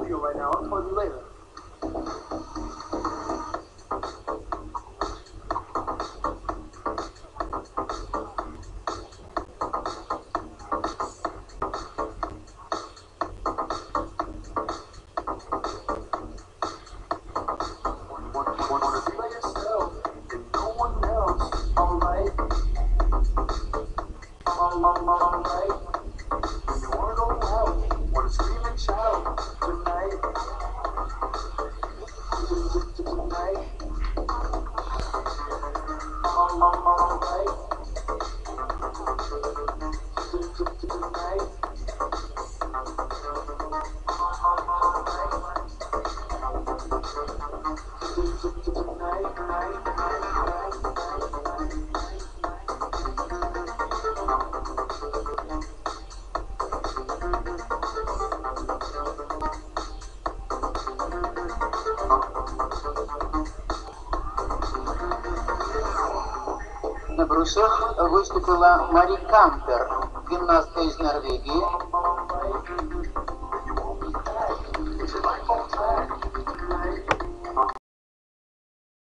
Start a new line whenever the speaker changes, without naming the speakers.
video right now. I'll call you later. Wanna be by yourself and no one else. Alright. Alright. When you wanna go out, wanna scream and shout tonight. Tonight. Alright. Tonight.
На брусьях выступила Мари Кампер, гимнастка из Норвегии,